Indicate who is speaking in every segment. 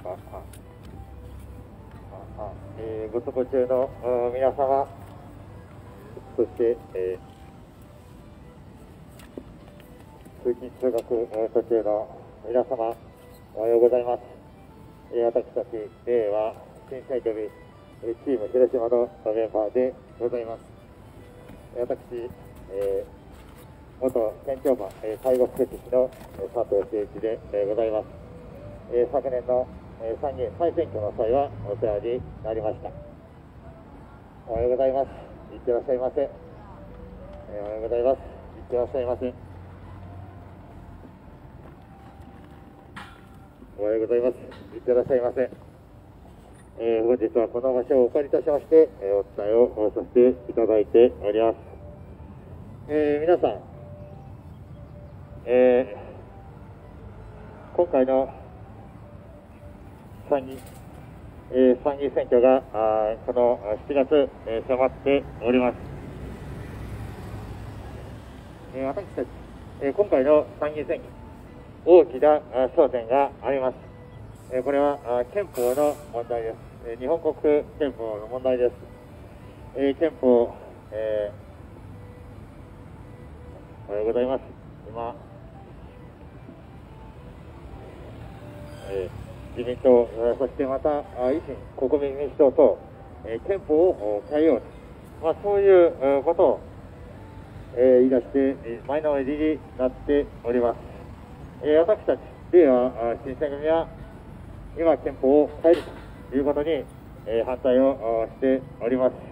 Speaker 1: ご渡航中の皆様、そして、通勤通学途中の皆様、おはようございます。私たち令和新選挙日チーム広島のメンバーでございます。私、元県庁マン介護福祉士の佐藤誠一でございます。昨年の参議院再選挙の際はお世話になりました。おはようございます。いってらっしゃいませ。おはようございます。いってらっしゃいませ。おはようございます。いってらっしゃいませ。本日はこの場所をお借りいたしまして、お伝えをさせていただいております。皆さん、今回の参議院選挙がこの7月、迫っております。私たち、今回の参議院選挙、大きな焦点があります。これは憲法の問題です。日本国憲法の問題です。憲法、おはようございます。今、自民党、そしてまた維新、国民民主党と、憲法を変えようと、そういうことを、言い出して前のめりになっております。私たち令和新選組は今憲法を変えるということに、反対をしております。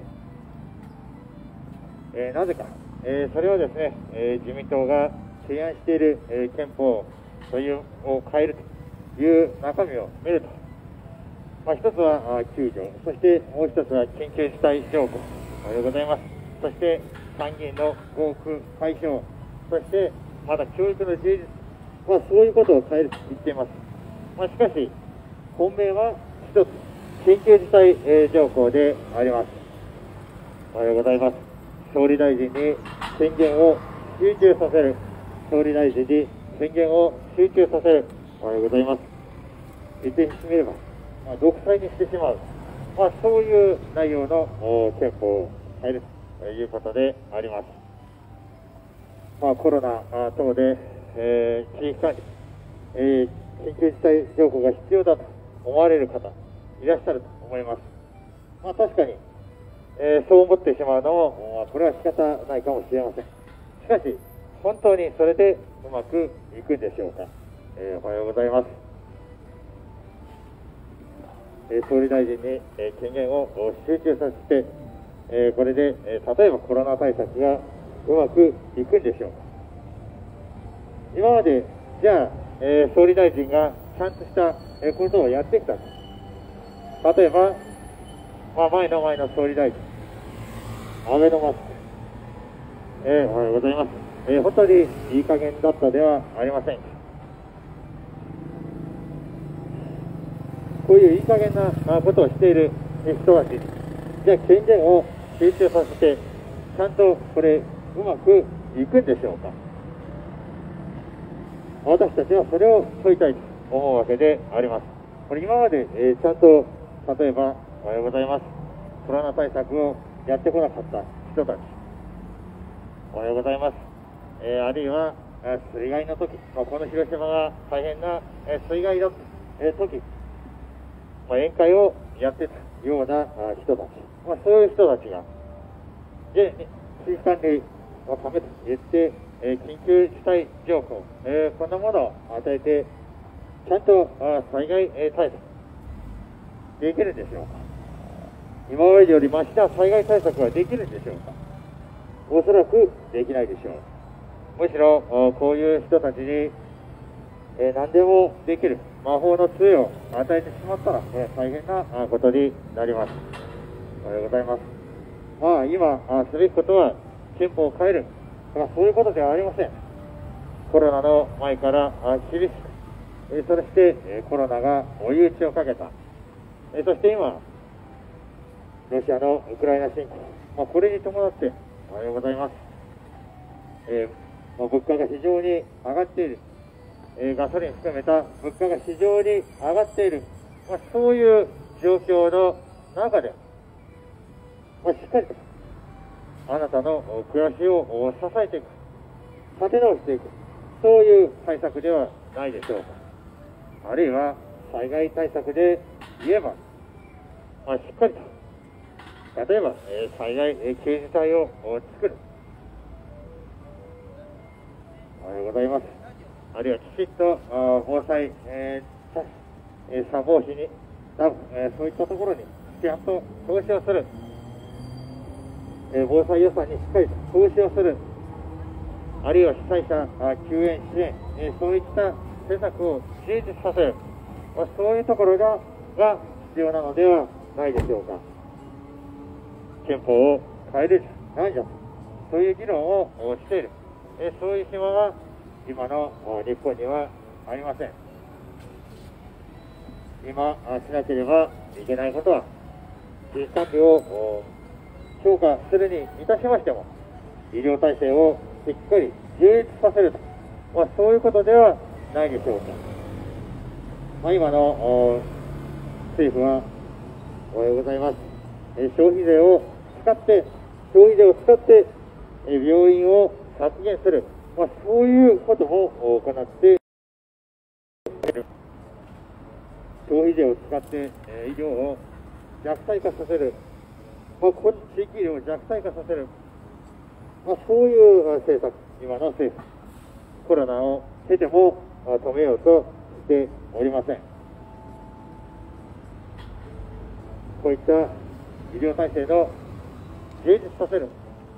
Speaker 1: なぜか、それはですね、自民党が提案している、憲法というを変えるという中身を見ると、一つは9条、そしてもう一つは緊急事態条項、おはようございます。そして参議院の合区解消、そしてまだ教育の充実、そういうことを変えると言っています。しかし、本命は一つ、緊急事態条項であります。おはようございます。総理大臣に宣言を集中させる。総理大臣に宣言を集中させる。おはようございます。言ってみれば、独裁にしてしまう。そういう内容の憲法を変えるということであります。コロナ等で、地域管理、緊急事態条項が必要だと思われる方、いらっしゃると思います。確かに、そう思ってしまうのも、これは仕方ないかもしれません。しかし、本当にそれでうまくいくんでしょうか。おはようございます。総理大臣に、権限を集中させて、これで、例えばコロナ対策がうまくいくんでしょうか。今まで、じゃあ、総理大臣がちゃんとしたことをやってきたと。例えば、前の総理大臣、安倍のマスク、おはようございます。本当にいい加減だったではありませんか。こういういい加減なことをしている人たちに、じゃあ権限を集中させて、ちゃんとこれ、うまくいくんでしょうか。私たちはそれを問いたいと思うわけであります。これ今まで、ちゃんと、例えば、おはようございます。コロナ対策をやってこなかった人たち、おはようございます。あるいは、水害の時、この広島が大変な水害の時、宴会をやってたような人たち、そういう人たちが、で、危機管理のためと言って、緊急事態条項、こんなものを与えて、ちゃんと災害対策できるんでしょうか。今までより増した災害対策ができるんでしょうか。おそらくできないでしょう。むしろこういう人たちに、何でもできる魔法の杖を与えてしまったら、大変なことになります。おはようございます。今すべきことは憲法を変える。そういうことではありません。コロナの前から厳しく、そしてコロナが追い打ちをかけた。そして今、ロシアのウクライナ侵攻、これに伴って、おはようございます。物価が非常に上がっている。ガソリン含めた物価が非常に上がっている。 そういう状況の中で、しっかりとあなたの暮らしを支えていく、立て直していく、そういう対策ではないでしょうか。あるいは災害対策で言えば、しっかりと、例えば災害刑事隊を作る。おはようございます。あるいはきちっと防災砂防費に、そういったところにちゃんと投資をする。防災予算にしっかりと投資をする。あるいは被災者救援支援、そういった施策を充実させる。そういうところが必要なのではないでしょうか。憲法を変えるじゃないじゃと、そういう議論をしている。そういう暇は今の日本にはありません。今しなければいけないことは、危機管理を強化するにいたしましても、医療体制をしっかり充実させると、そういうことではないでしょうか。今の政府は、おはようございます。消費税を使って病院を削減する、そういうことも行っている。消費税を使って医療を弱体化させる、地域医療を弱体化させる、そういう政策、今の政府、コロナを経ても止めようとしておりません。こういった医療体制の充実させる、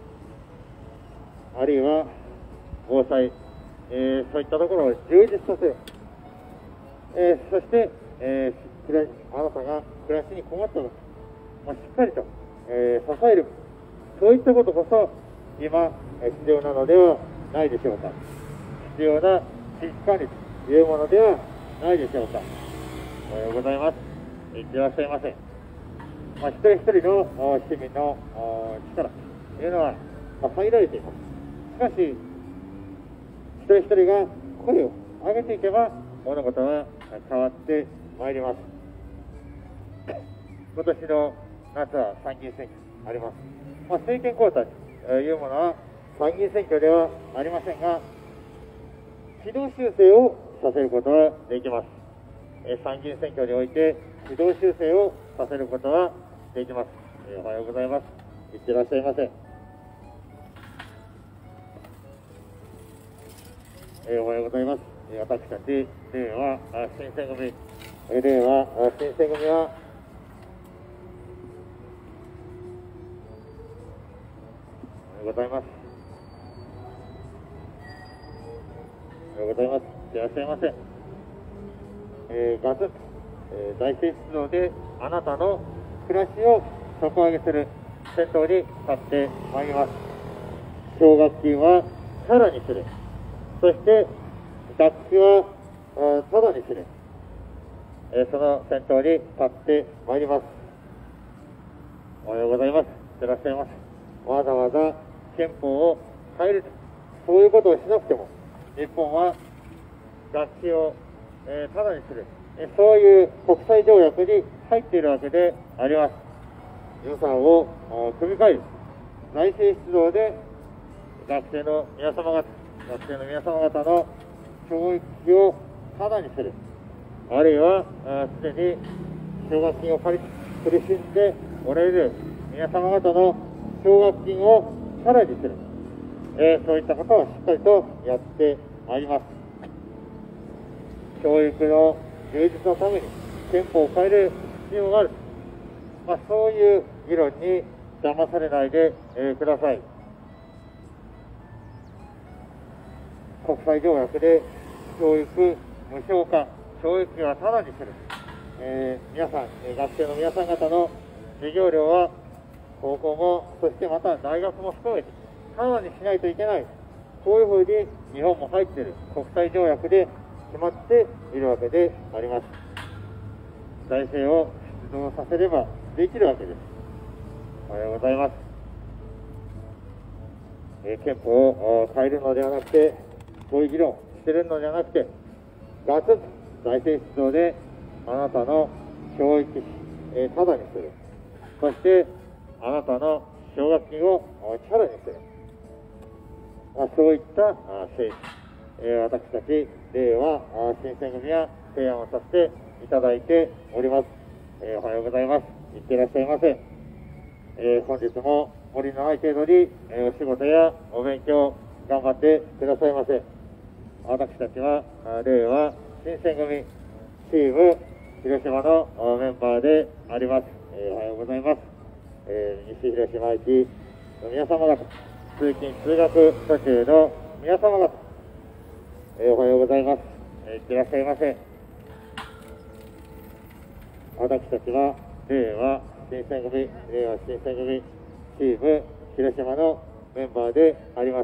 Speaker 1: あるいは防災、そういったところを充実させる、そして、あなたが暮らしに困ったとき、しっかりと、支える、そういったことこそ今必要なのではないでしょうか。必要な危機管理というものではないでしょうか。おはようございます。いってらっしゃいませ。一人一人の市民の力というのは限られています。しかし、一人一人が声を上げていけば物事は変わってまいります。今年の夏は参議院選挙あります。政権交代というものは参議院選挙ではありませんが、軌道修正をさせることはできます。参議院選挙において軌道修正をさせることはできます。おはようございます。いってらっしゃいませ。おはようございます。私たち令和新選組はおはようございます。おはようございます。いってらっしゃいませ。ガツンと、財政出動であなたの暮らしを底上げする先頭に立ってまいります。奨学金はさらにする。そして学費はただにする。その先頭に立ってまいります。おはようございます。いってらっしゃいませ。わざわざ憲法を変えると、そういうことをしなくても日本は学費をただにする、そういう国際条約に入っているわけであります。予算を組み替える、財政出動で学生の皆様方の教育費をただにする、あるいはすでに奨学金を苦しんでおられる皆様方の奨学金をさらにする、そういったことをしっかりとやってまいります。教育の充実のために憲法を変える必要がある、そういう議論に騙されないでください。国際条約で教育無償化、教育費はタダにする、皆さん、学生の皆さん方の授業料は高校も、そしてまた大学も含めてタダにしないといけない、こういうふうに日本も入っている国際条約で決まっているわけであります。財政を出動させればできるわけです。おはようございます。憲法を変えるのではなくて、そういう議論してるのではなくて、ガツンと財政出動であなたの教育費、タダにする。そして、あなたの奨学金をチャラにする。そういった政治、私たち、令和新選組は提案をさせていただいております。おはようございます。いってらっしゃいませ。本日も無理のない程度に、お仕事やお勉強頑張ってくださいませ。私たちは令和新選組チーム広島のメンバーであります。おはようございます。西広島駅の皆様方、通勤通学途中の皆様方、おはようございます。いってらっしゃいませ。私たちは令和新選組チーム広島のメンバーであります。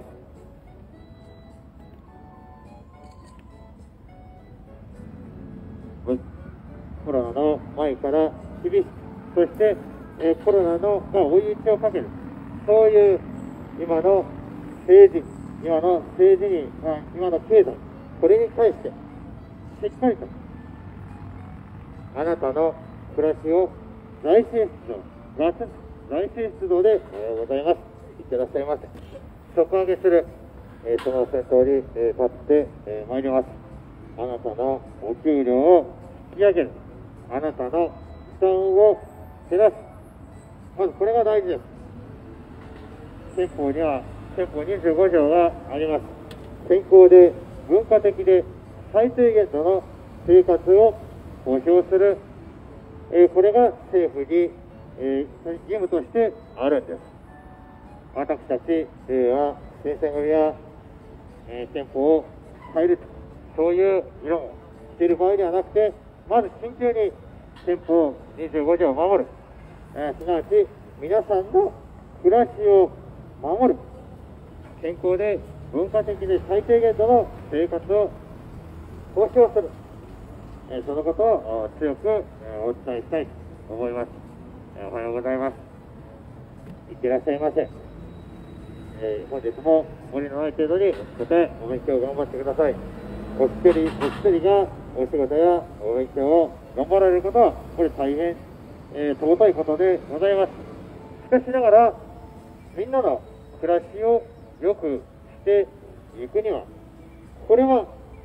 Speaker 1: コロナの前から厳しく、そして、コロナのが追い打ちをかける、そういう今の政治に、今の経済、これに対してしっかりとあなたの暮らしを財政出動でおはようございます。いってらっしゃいませ。底上げする、その先頭に、立ってまいります。あなたのお給料を引き上げる。あなたの負担を減らす。まずこれが大事です。憲法には憲法25条があります。健康で文化的で最低限度の生活を保障する。これが政府に、義務としてあるんです。私たち令和新選組は、憲法を変えると、そういう議論をしている場合ではなくて、まず緊急に憲法25条を守る、すなわち皆さんの暮らしを守る、健康で文化的で最低限度の生活を保障する、そのことを強くお伝えしたいと思います。おはようございます。いってらっしゃいませ。本日も無理のない程度にお勉強頑張ってください。お一人お一人がお仕事やお勉強を頑張られることは、これ大変、尊いことでございます。しかしながら、みんなの暮らしを良くしていくには、これは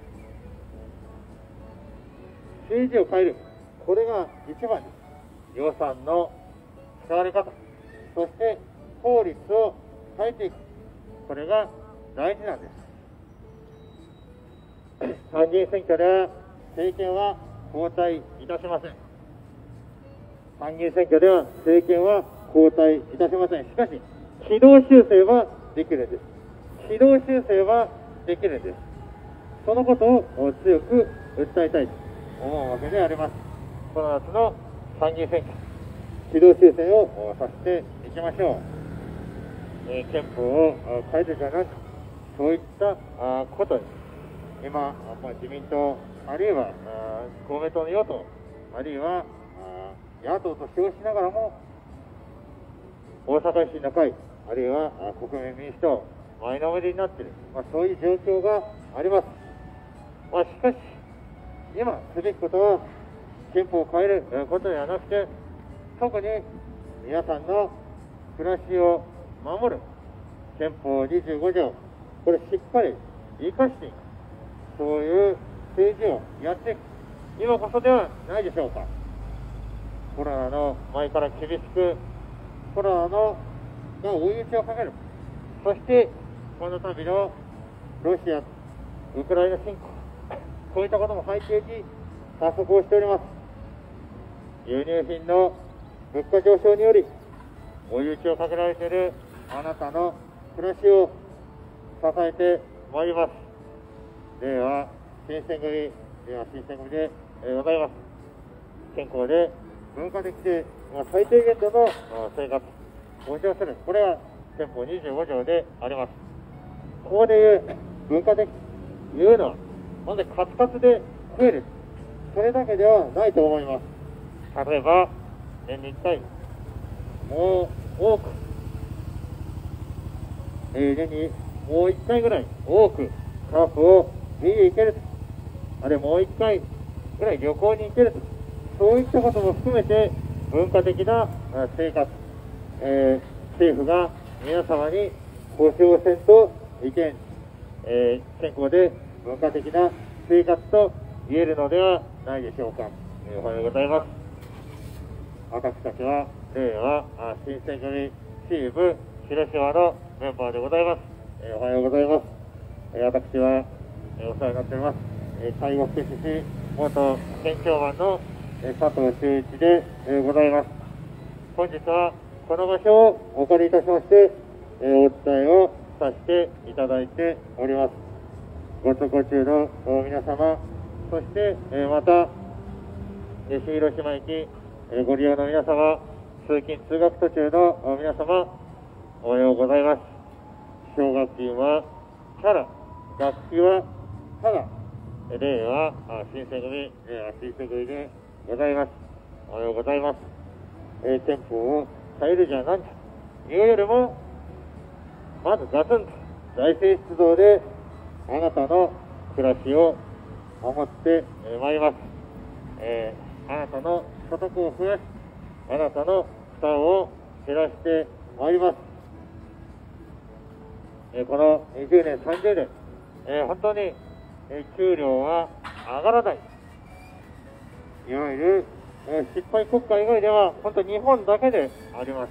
Speaker 1: 政治を変える、これが一番です。予算の使われ方、そして法律を変えていく、これが大事なんです。参議院選挙では政権は交代いたしません。参議院選挙では政権は交代いたしません。しかし、軌道修正はできるんです。軌道修正はできるんです。そのことを強く訴えたいと思うわけであります。この夏の参議院選挙、軌道修正をさせていきましょう。憲法を変えるじゃなく、そういったことに、今、自民党、あるいは公明党の与党、あるいは野党と称しながらも、大阪維新の会、あるいは国民民主党、前のめりになっている、そういう状況があります。しかし、今すべきことは、憲法を変えることではなくて、特に皆さんの暮らしを守る憲法25条、これしっかり生かしていく、そういう政治をやっていく、今こそではないでしょうか。コロナの前から厳しく、コロナが追い打ちをかける、そしてこの度のロシア、ウクライナ侵攻、こういったことも背景に加速をしております。輸入品の物価上昇により追い打ちをかけられているあなたの暮らしを支えてまいります。令和新選組でございます。健康で文化的で最低限度の生活を保障する、これは憲法25条であります。ここでいう文化的というのは、まずカツカツで増える、それだけではないと思います。例えば年に1回、もう多く、年にもう1回ぐらい多くカープを見に行けると、あるいはもう1回ぐらい旅行に行けると、 そういったことも含めて文化的な生活、政府が皆様に保障せんと意見、健康で文化的な生活と言えるのではないでしょうか。おはようございます。私たちは令和新選組チーム広島のメンバーでございます。おはようございます。私はお世話になっております介護福祉士元県庁マンの佐藤修一でございます。本日はこの場所をお借りいたしましてお伝えをさせていただいております。ご渡航中の皆様、そしてまた西広島駅ご利用の皆様、通勤通学途中の皆様、おはようございます。奨学金はチャラ、学費はただ、令和新選組でございます。おはようございます。憲法を変えるじゃなんというよりも、まずガツンと財政出動であなたの暮らしを守ってまいります。あなたの所得を増やし、あなたの負担を減らしてまいります。この20年、30年、本当に給料は上がらない。いわゆる失敗国家以外では、本当に日本だけであります。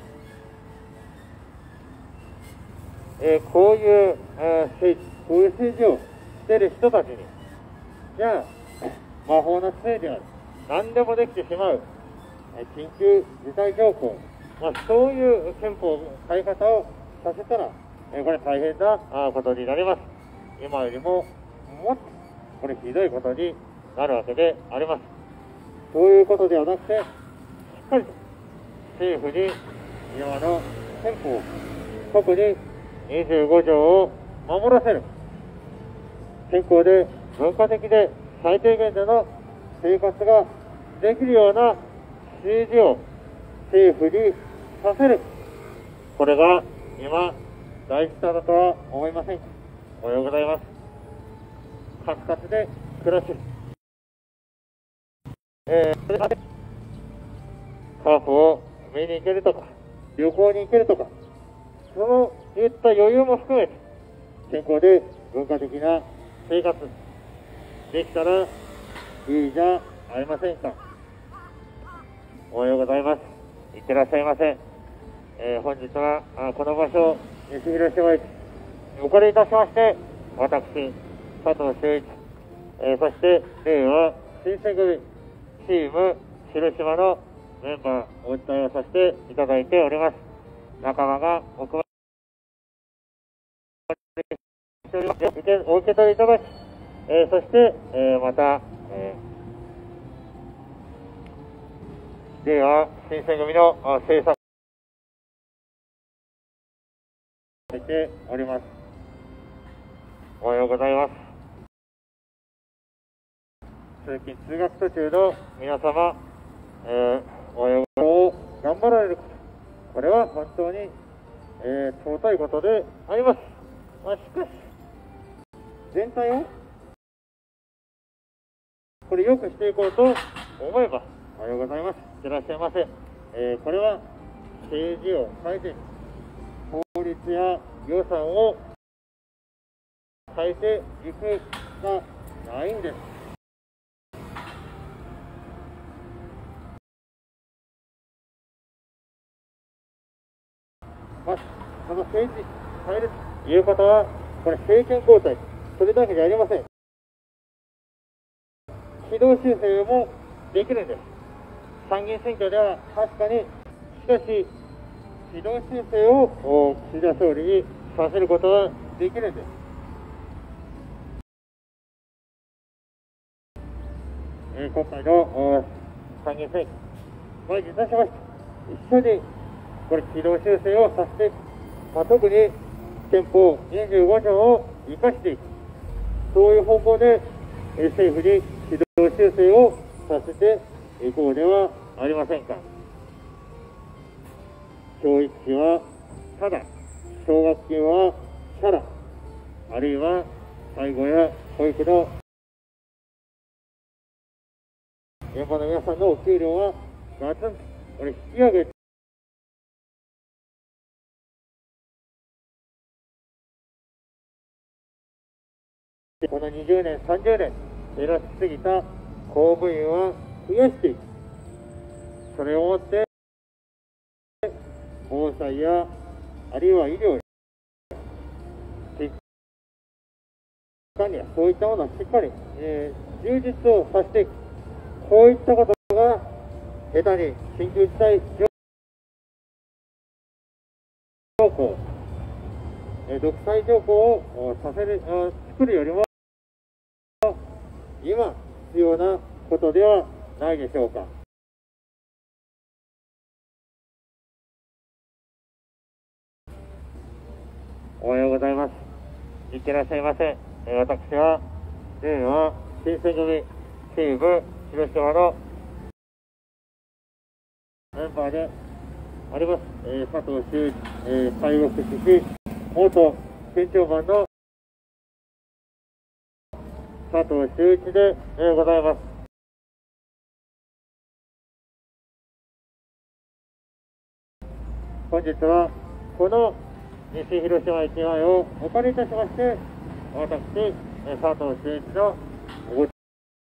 Speaker 1: こういう政治をしている人たちに、じゃあ、魔法のせいである。何でもできてしまう。緊急事態条項。そういう憲法の変え方をさせたら、これ大変なことになります。今よりももっとこれひどいことになるわけであります。そういうことではなくて、しっかりと政府に今の憲法、特に25条を守らせる。健康で文化的で最低限での生活ができるような指示を政府にさせる。これが今大事だとは思いませんか。おはようございます。カツカツで暮らし、カープを見に行けるとか、旅行に行けるとか、そういった余裕も含めて、健康で文化的な生活できたらいいじゃありませんか。おはようございます。いってらっしゃいませ。本日はこの場所、西広島駅お借りいたしまして、私、佐藤修一、そして令和新選組チーム広島のメンバーお伝えをさせていただいております。仲間がお配りしております。お受け取りいただき、そして、また、令和新選組の政策をしております。おはようございます。通勤通学途中の皆様、おはようを頑張られること、これは本当に、尊いことであります。しかし、全体をこれ良くしていこうと思えば、おはようございます。いってらっしゃいませ。これは政治を変えて、法律や予算を変えていくしかないんです。この政治変えるということは、これ政権交代、それだけじゃありません。軌道修正もできるんです。参議院選挙では確かに、しかし、軌道修正を岸田総理にさせることはできるんです。今回の参議院選挙、これにいたしまして、一緒にこれ軌道修正をさせて、特に憲法25条を生かしていく、そういう方向で政府に軌道修正をさせていこうではありませんか。教育費はただ、奨学金はただ、あるいは介護や保育の現場の皆さんのお給料はガツンとこれ引き上げて、この20年、30年減らしすぎた公務員は増やしていく。それをもって防災やあるいは医療や管理やそういったものをしっかり、充実をさせていく。こういったことが下手に緊急事態条項、独裁条項を作るよりも今必要なことではないでしょうか。おはようございます。いってらっしゃいませ。私は令和新選組西部広島のメンバーであります、佐藤修一、西国市元県庁番の佐藤修一で、ございます。本日はこの西広島駅前をお借りいたしまして、私、佐藤修一のご伝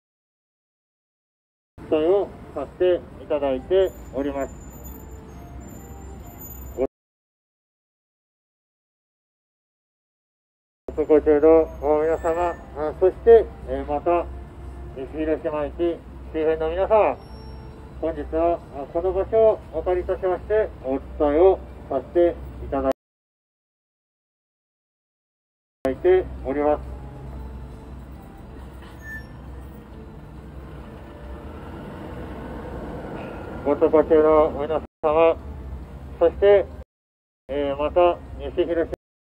Speaker 1: えをさせていただいております。ご通行中の皆様、そして、また西広島駅周辺の皆様、本日はこの場所をお借りいたしましてお伝えをさせていただいております。ご通行中の皆様、そして、また西広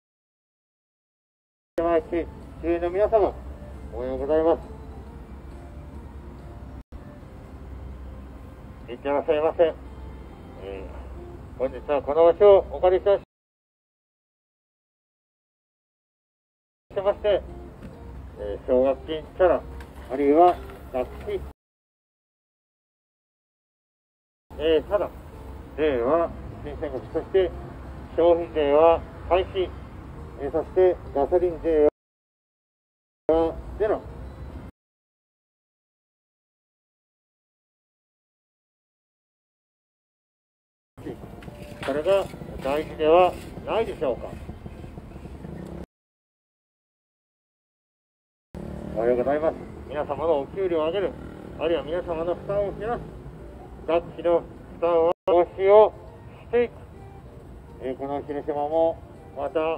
Speaker 1: 島駅周辺の皆様、おはようございます。いってらっしゃいませ。本日はこの場所をお借りいたしまして、奨学金チャラ、あるいは学費、ただ、税は新選国、そして消費税は廃止、そしてガソリン税はゼロ。それが大事ではないでしょうか。おはようございます。皆様のお給料を上げる、あるいは皆様の負担を減らす、学費の負担を防止をしていく、この広島もまた、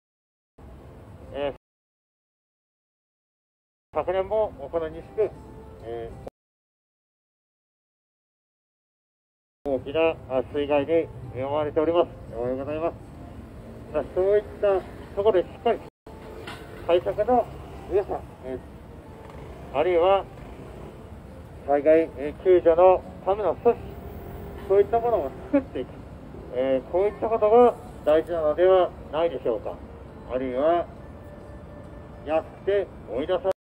Speaker 1: 昨年もこの西区、大きな水害に見舞われております。おはようございます。そういったところでしっかり対策の皆さん、あるいは災害救助のための組織、そういったものを作っていく、こういったことが大事なのではないでしょうか。あるいは安くて追い出さ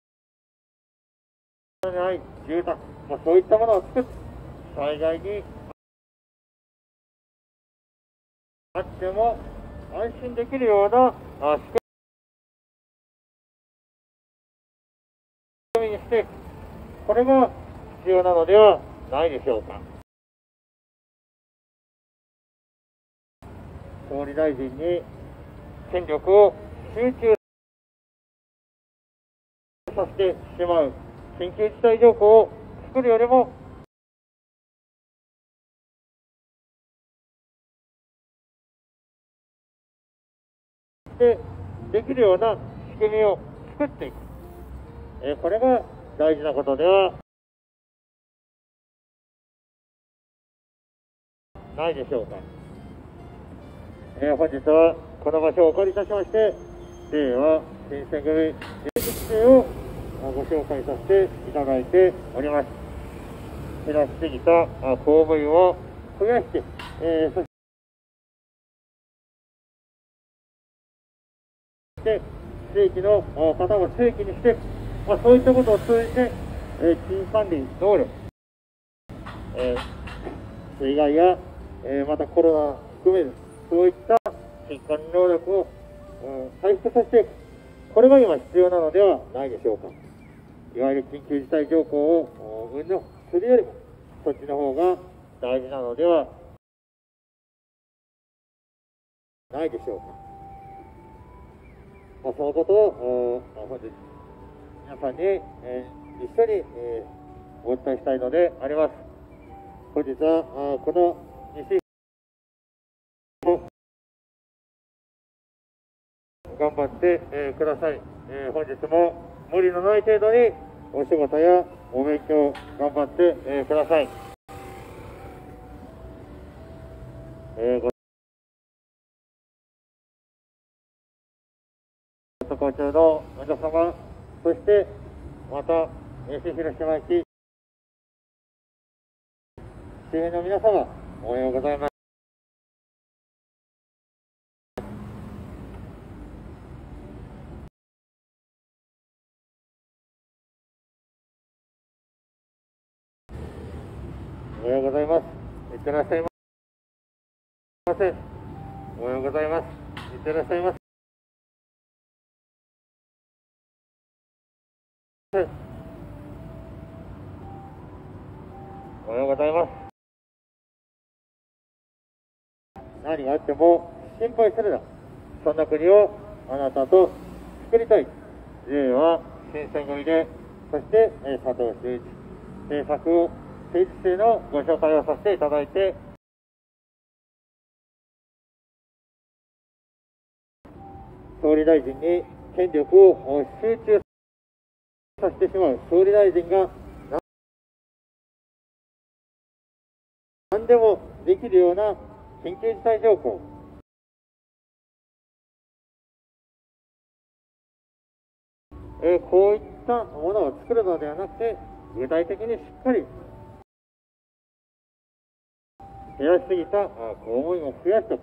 Speaker 1: れない住宅、そういったものを作って、災害にあっても安心できるような仕組みにしていく、これが必要なのではないでしょうか。総理大臣に権力を集中させてしまう緊急事態条項を作るよりも、できるような仕組みを作っていく、これが大事なことではないでしょうか。本日はこの場所をお借りいたしまして、令和新選組政治規定をご紹介させていただいております。減らしすぎた公務員を増やして、そして正規の方も正規にして、そういったことを通じて危機管理能力、水害や、またコロナ含める、そういった危機管理能力を、回復させていく、これが今必要なのではないでしょうか。いわゆる緊急事態条項を運用するよりも、そっちの方が大事なのではないでしょうか。そのことを本日皆さんに、一緒に、お伝えしたいのであります。本日はこの西を頑張って、ください。本日も無理のない程度にお仕事やお勉強頑張って、ください。ご渡航中の皆様、そしてまた西広島駅周辺の皆様、おはようございます。おはようございます。いってらっしゃいませ。おはようございます。いってらっしゃいませ。おはようございます。何があっても心配するな。そんな国をあなたと作りたい。JA は新選組で、そして佐藤修一、政策を政治性のご紹介をさせていただいて、総理大臣に権力を集中させてしまう総理大臣が何でもできるような緊急事態条項、こういったものを作るのではなくて、具体的にしっかり減らしすぎた公務員を増やしておく、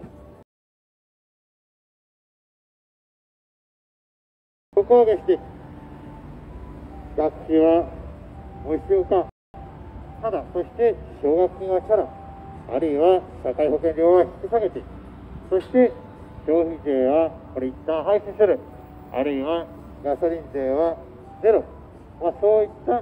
Speaker 1: ここを上げしていく。学費は無償化、ただ、そして奨学金はチャラ、あるいは社会保険料は引き下げていく、そして消費税はこれ一旦廃止する、あるいはガソリン税はゼロ、そういった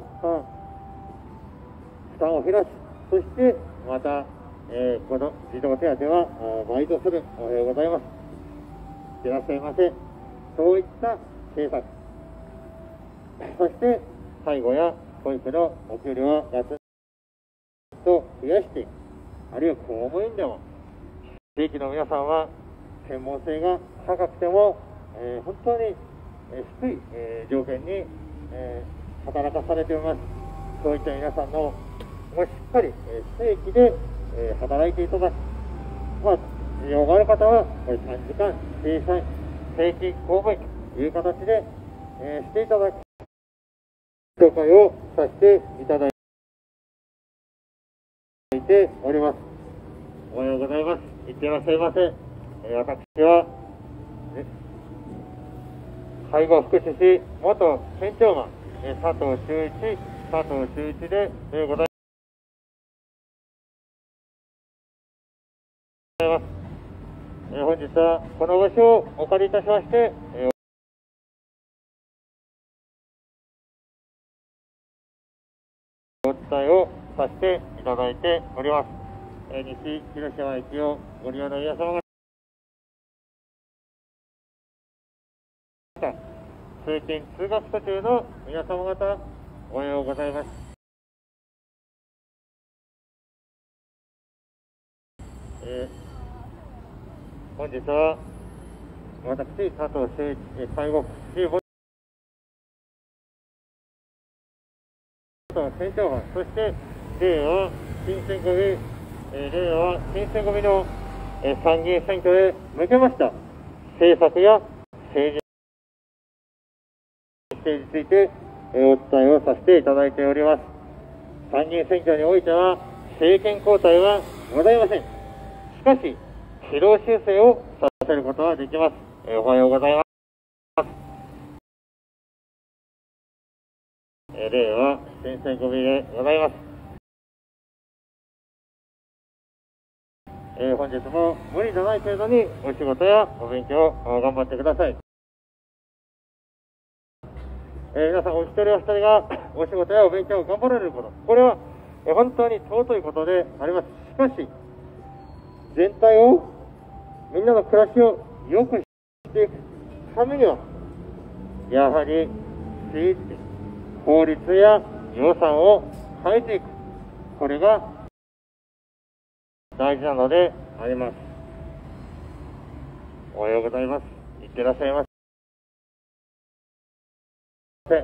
Speaker 1: 負担を減らす、そしてまた、この児童手当はバイトする。おはようございます。いらっしゃいませ。そういった政策、そして介護や保育のお給料はガツンと増やしていく、あるいは公務員でも地域の皆さんは専門性が高くても、本当に低い条件に働かされております。そういった皆さんのもしっかり正規で働いていただく、需要がある方はこれ3時間正規公務員という形でしていただく紹介をさせていただいております。おはようございます。いってらっしゃいませ。私は介護福祉士元県庁マン佐藤修一でございます。本日はこの場所をお借りいたしまして、お伝えをさせていただいております。西広島駅をご利用の皆様方、通勤通学途中の皆様方、おはようございます。本日は私佐藤修一介護福祉元県庁マン、そして令和新選組の参議院選挙へ向けました政策や政治についてお伝えをさせていただいております。参議院選挙においては政権交代はございません。しかし軌道修正をさせることはできます。おはようございます。 令和新選組でございます。本日も無理のない程度にお仕事やお勉強を頑張ってください。皆さんお一人お一人がお仕事やお勉強を頑張られること、これは本当に尊いことであります。しかし、全体を、みんなの暮らしを良くしていくためには、やはり政治、法律や予算を変えていく。これが大事なのであります。おはようございます。いってらっしゃいませ。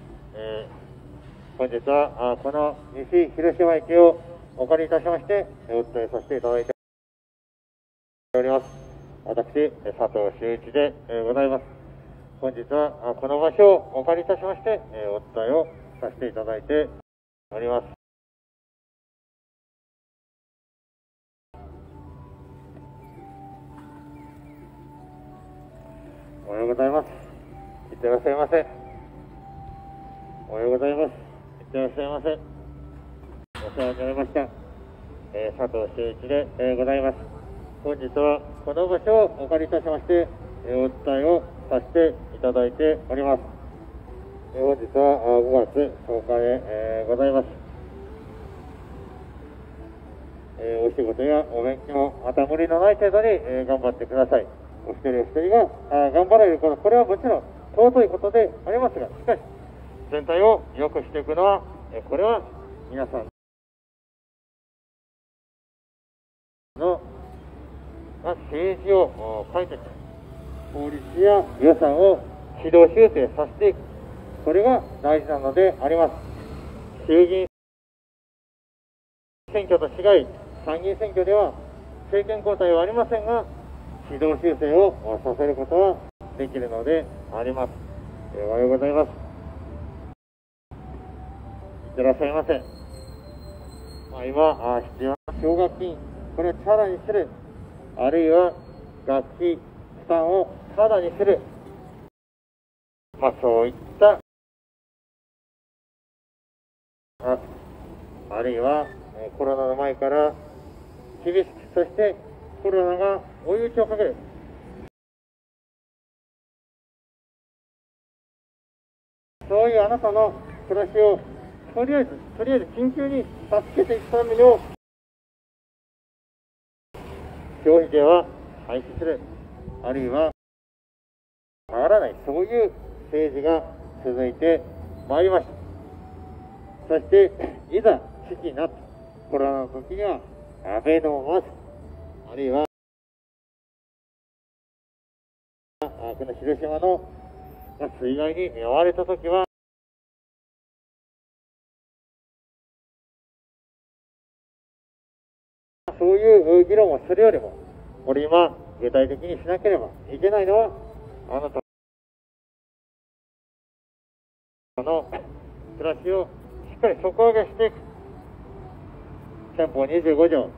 Speaker 1: 本日はこの西広島駅をお借りいたしましてお伝えさせていただいております。私、佐藤修一でございます。本日はこの場所をお借りいたしましてお伝えをさせていただいております。おはようございます。いってらっしゃいませ。おはようございます。いってらっしゃいませ。お世話になりました。佐藤修一でございます。本日はこの場所をお借りいたしましてお伝えをさせていただいております。本日は5月10日でございます。お仕事やお勉強、また無理のない程度に頑張ってください。お一人お一人が頑張られること、これはもちろん尊いことでありますが、しかし全体を良くしていくのは、これは皆さんの政治を変えていく、法律や予算を軌道修正させていく、これが大事なのであります。衆議院選挙と違い、参議院選挙では政権交代はありませんが、軌道修正をさせることはできるのであります。おはようございます。いってらっしゃいませ。今、必要な奨学金、これをチャラにする、あるいは学費負担をタダにする、そういったあるいはコロナの前から厳しく、そしてコロナが追い打ちをかける、そういうあなたの暮らしをとりあえず緊急に助けていくための消費税は廃止する、あるいは変わらない、そういう政治が続いてまいりました。そしていざ危機になったコロナの時にはアベノマスク、あるいはこの広島の水害に見舞われた時はそういう議論をするよりも、今具体的にしなければいけないのは、あなたの暮らしをしっかり底上げしていく。憲法25条、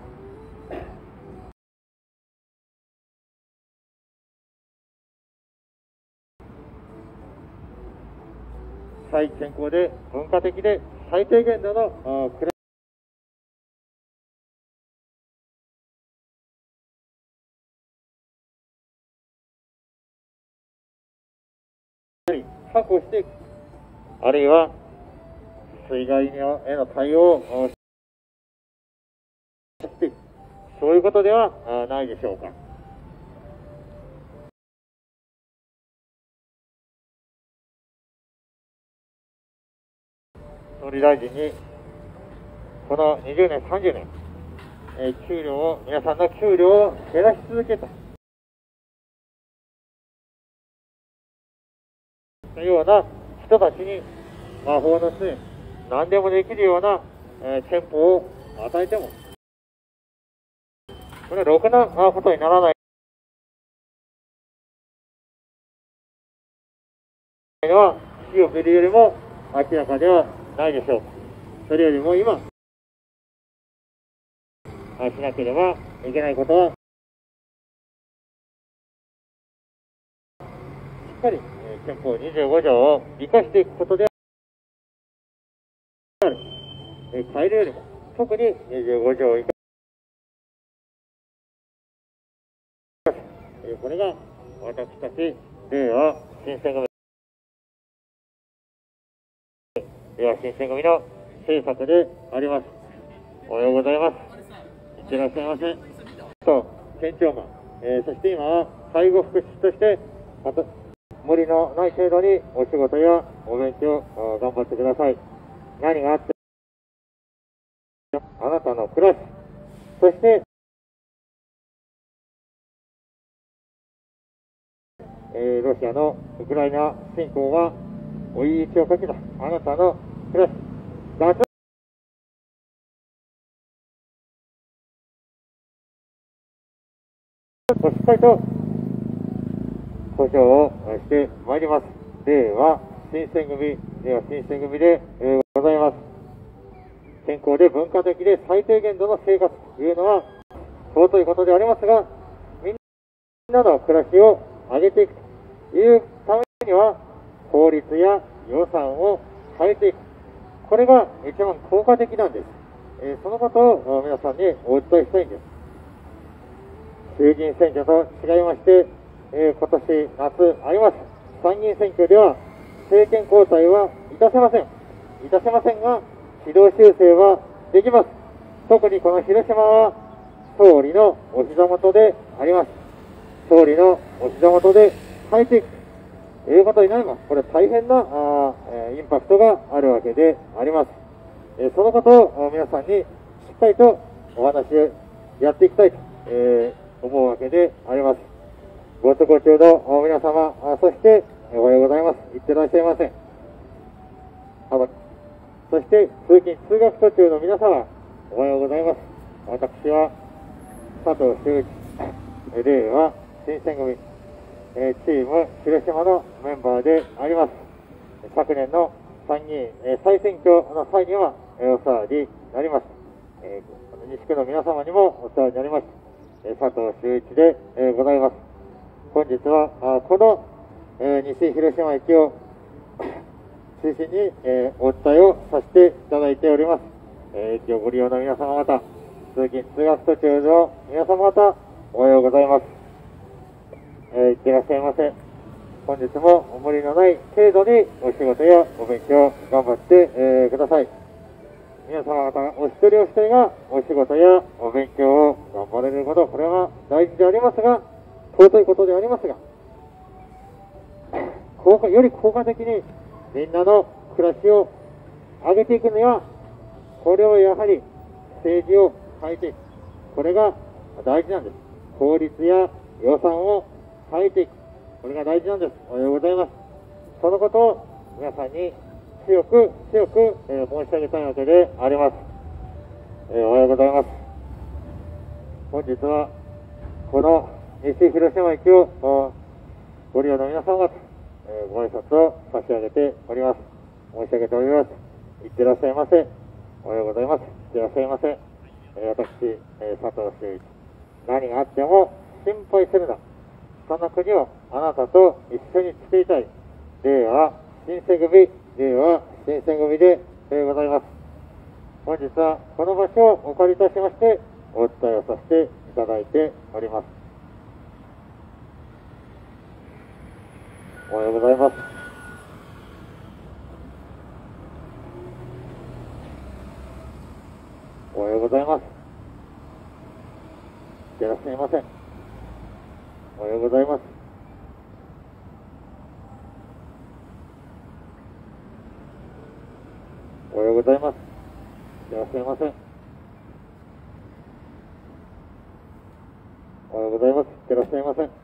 Speaker 1: 最健康で文化的で最低限度の暮らし確保していく、あるいは水害への対応をしていく、そういうことではないでしょうか。総理大臣にこの20年、30年、皆さんの給料を減らし続けたような人たちに魔法の杖、何でもできるような憲法を与えても、これはろくなことにならないのは、死を見るよりも明らかではないでしょうか。それよりも今、しなければいけないことは、しっかり憲法25条を生かしていくことで入るよりも、特に25条以下、これが私たち令和新選組の政策であります。おはようございます。いってらっしゃいませ。と県庁マン、そして今は介護福祉士としてまた無理のない程度にお仕事やお勉強頑張ってください。何があってあなたの暮らし、そしてロシアのウクライナ侵攻が追い打ちをかけたあなたの暮らし、夏をしっかりと保障をしてまいります。令和新選組で、ございます。健康で文化的で最低限度の生活というのは尊いことでありますが、みんなの暮らしを上げていくというためには法律や予算を変えていく、これが一番効果的なんです。そのことを皆さんにお伝えしたいんです。衆議院選挙と違いまして、今年夏あります参議院選挙では政権交代はいたせませんが、軌道修正はできます。特にこの広島は総理のお膝元であります。総理のお膝元で変えていくということになります。これ大変なインパクトがあるわけであります。そのことを皆さんにしっかりとお話をやっていきたいと、思うわけであります。ご都合中の皆様、そしておはようございます。いってらっしゃいませ。そして通勤通学途中の皆様、おはようございます。私は佐藤修一、令和新選組、チーム広島のメンバーであります。昨年の参議院再選挙の際にはお世話になりました。西区の皆様にもお世話になりました。佐藤修一でございます。本日はこの西広島駅を中心にお伝えをさせていただいております。駅をご利用の皆様方、通勤通学途中の皆様方、おはようございます。いってらっしゃいませ。本日も無理のない程度にお仕事やお勉強頑張って、ください。皆様方お一人お一人がお仕事やお勉強を頑張れること、これは大事でありますが、尊いことでありますが、より効果的にみんなの暮らしを上げていくには、これをやはり政治を変えていく、これが大事なんです。法律や予算を変えていく、これが大事なんです。おはようございます。そのことを皆さんに強く、申し上げたいわけであります。おはようございます。本日はこの西広島駅をご利用の皆様方、ご挨拶を差し上げております。申し上げております。いってらっしゃいませ。おはようございます。いってらっしゃいませ。私、佐藤修一。何があっても心配するな。その国をあなたと一緒に作りたい。令和新選組でございます。本日はこの場所をお借りいたしまして、お伝えをさせていただいております。おはようございます。おはようございます。いってらっしゃいませ。おはようございます。おはようございます。いってらっしゃいませ。おはようございます。いってらっしゃいませ。